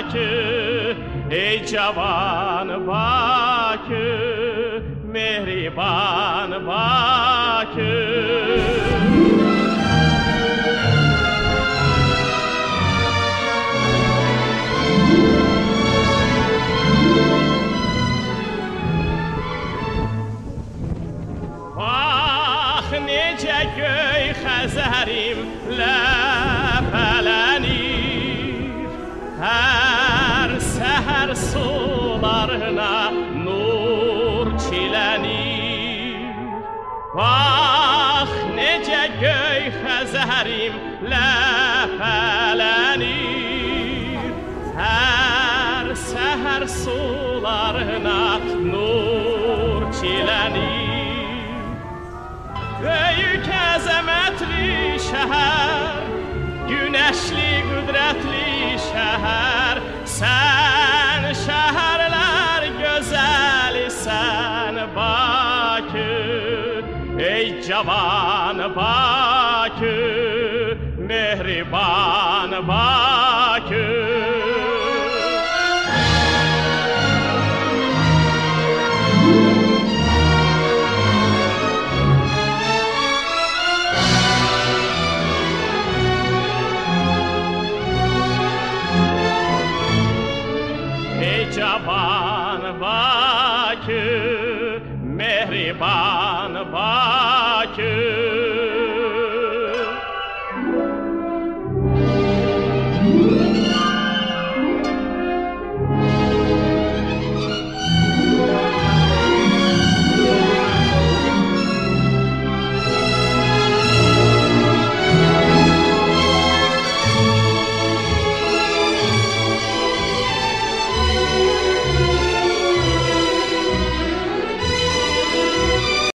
Bakü, ey cavan Bakü, mehriban Bakü. Necə göy Xəzərim ləpələnir, hər səhər sularına nur çilənir. Bax, necə göy Xəzərim ləpələnir, hər səhər sularına nur çilənir. Böyük əzəmətli şəhər, günəşli, qüdrətli şəhər, sən şəhərlər gözəlisən Bakü, ey cavan Bakü, mehriban Bakü. Cavan Bakü, mehriban